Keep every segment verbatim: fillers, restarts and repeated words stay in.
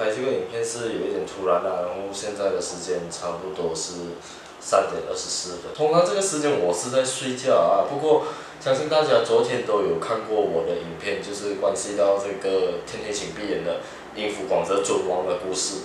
拍这个影片是有一点突然啦、啊，然后现在的时间差不多是三点二十四分。通常这个时间我是在睡觉啊，不过相信大家昨天都有看过我的影片，就是关系到这个天黑请闭眼的应付广泽尊王的故事。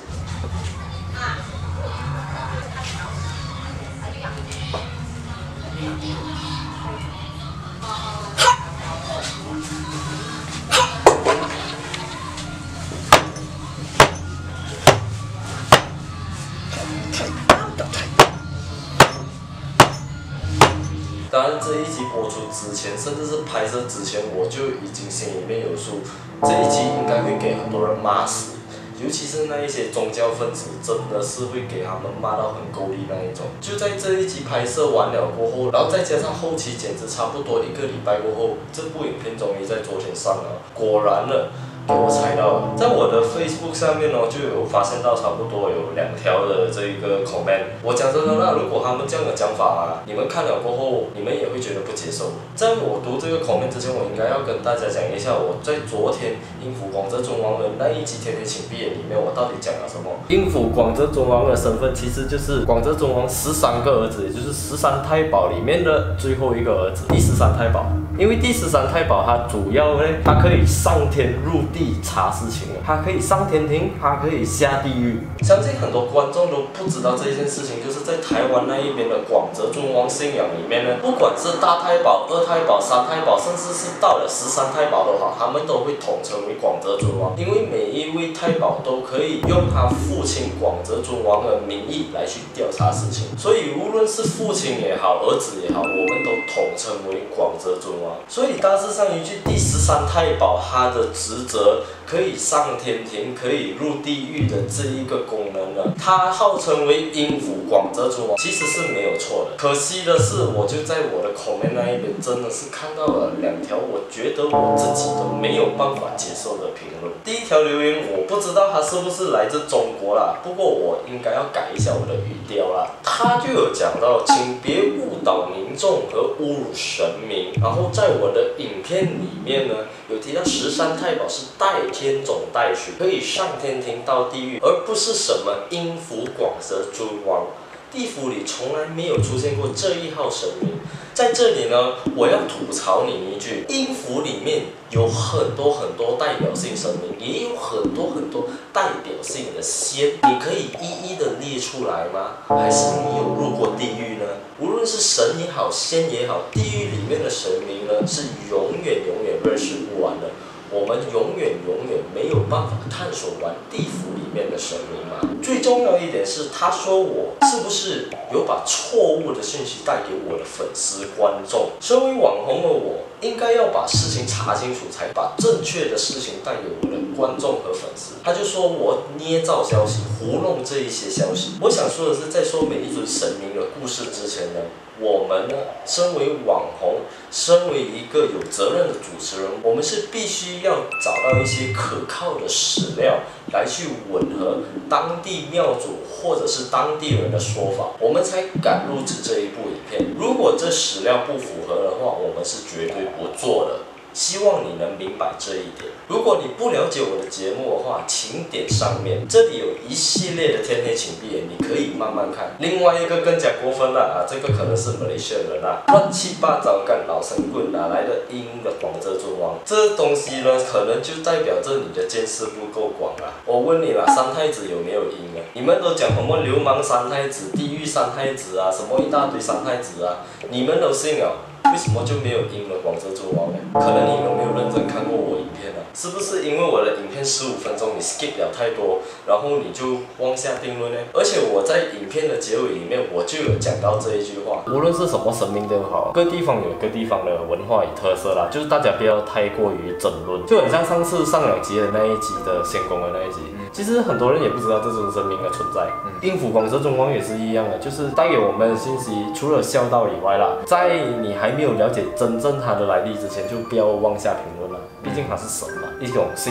当然，这一集播出之前，甚至是拍摄之前，我就已经心里面有数，这一集应该会给很多人骂死，尤其是那一些宗教分子，真的是会给他们骂到很够力那一种。就在这一集拍摄完了过后，然后再加上后期剪辑差不多一个礼拜过后，这部影片终于在昨天上了，果然了。给我猜到了，在我的 Facebook 上面哦，就有发现到差不多有两条的这一个 comment。我讲真的，那如果他们这样的讲法啊，你们看了过后，你们也会觉得不接受。在我读这个 comment 之前，我应该要跟大家讲一下，我在昨天应付广泽尊王的那一集《天黑请闭眼》里面，我到底讲了什么？应付广泽尊王的身份其实就是广泽尊王十三个儿子，也就是十三太保里面的最后一个儿子，第十三太保。因为第十三太保他主要呢，他可以上天入地查事情的，他可以上天庭，他可以下地狱。相信很多观众都不知道这一件事情，就是在台湾那一边的广泽尊王信仰里面呢，不管是大太保、二太保、三太保，甚至是到了十三太保都好，他们都会统称为广泽尊王，因为每一位太保都可以用他父亲广泽尊王的名义来去调查事情，所以无论是父亲也好，儿子也好，我们都统称为广泽尊王。所以大致上一句，第十三太保他的职责可以上天庭，可以入地狱的这一个功能呢，他号称为应付广泽尊王，其实是没有错的。可惜的是，我就在我的 comment 那一边真的是看到了两条我觉得我自己都没有办法接受的评论。第一条留言我不知道他是不是来自中国啦，不过我应该要改一下我的语调啦。他就有讲到，请别误导民众和侮辱神明，然后在我的影片里面呢，有提到十三太保是代天种代许，可以上天庭到地狱，而不是什么应付广泽尊王。地府里从来没有出现过这一号神明。在这里呢，我要吐槽你一句：阴府里面有很多很多代表性神明，也有很多很多代表性的仙，你可以一一的列出来吗？还是你有入过地狱呢？无论是神也好，仙也好，地狱里面的神明呢，是永远永远认识不完的。我们永远永远没有办法探索完地府里面的神明嘛。最重要一点是，他说我是不是有把错误的讯息带给我的粉丝观众？身为网红的我，应该要把事情查清楚，才把正确的事情带给我的观众和粉丝。他就说我捏造消息，糊弄这一些消息。我想说的是，在说每一尊神明的故事之前呢，我们呢，身为网红，身为一个有责任的主持人，我们是必须要找到一些可靠的史料来去吻合当地庙主或者是当地人的说法，我们才敢录制这一部影片。如果这史料不符合的话，我们是绝对不做的。希望你能明白这一点。如果你不了解我的节目的话，请点上面，这里有一系列的天黑请闭眼，你可以慢慢看。另外一个更加过分了啊，这个可能是马来西亚人啊，乱七八糟干老神棍哪来的阴的广泽尊王？这东西呢，可能就代表着你的见识不够广啊。我问你啦，三太子有没有阴啊？你们都讲什么流氓三太子、地狱三太子啊，什么一大堆三太子啊，你们都信啊？为什么就没有赢了广泽尊王呢？可能你们没有认真看过我影片啊，是不是因为我的影片十五分钟你 skip 了太多，然后你就妄下定论呢？而且我在影片的结尾里面我就有讲到这一句话，无论是什么神明都好，各地方有各地方的文化与特色啦，就是大家不要太过于争论。就很像上次上两集的那一集的仙宫的那一集，其实很多人也不知道这尊神明的存在。应付广泽尊王也是一样的，就是带给我们的信息，除了孝道以外啦，在你还没有了解真正它的来历之前，就不要妄下评论了。毕竟它是神嘛，一种信仰。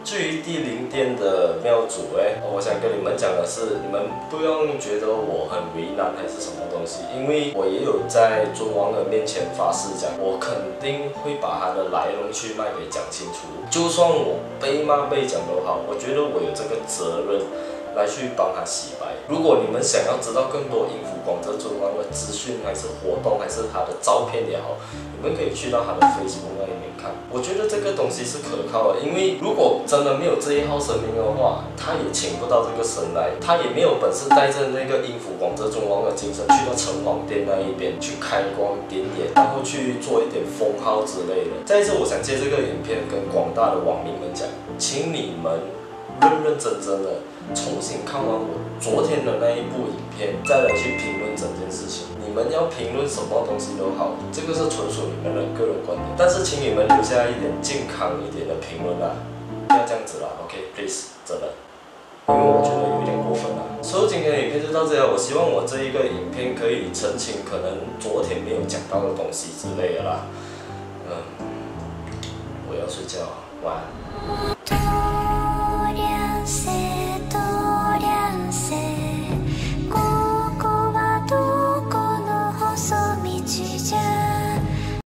至于第零殿的庙主哎，我想跟你们讲的是，你们不用觉得我很为难还是什么东西，因为我也有在尊王的面前发誓讲，我肯定会把他的来龙去脉给讲清楚。就算我被骂被讲都好，我觉得我有这个责任来去帮他洗白。如果你们想要知道更多阴府广泽尊王的资讯，还是活动，还是他的照片也好，你们可以去到他的 Facebook 那里面看。我觉得这个东西是可靠的，因为如果真的没有这一号神明的话，他也请不到这个神来，他也没有本事带着那个阴府广泽尊王的精神去到城隍殿那一边去开光点眼，然后去做一点封号之类的。再一次，我想借这个影片跟广大的网民们讲，请你们认认真真的重新看完我昨天的那一部影片，再来去评论整件事情。你们要评论什么东西都好，这个是纯属你们的个人观点，但是请你们留下一点健康一点的评论啊，不要这样子啦 ，OK，please，、okay? 真的，因为我觉得有点过分了。所以今天的影片就到这里，我希望我这一个影片可以澄清可能昨天没有讲到的东西之类的啦。嗯，我要睡觉，晚安。ここはどこの細道じゃ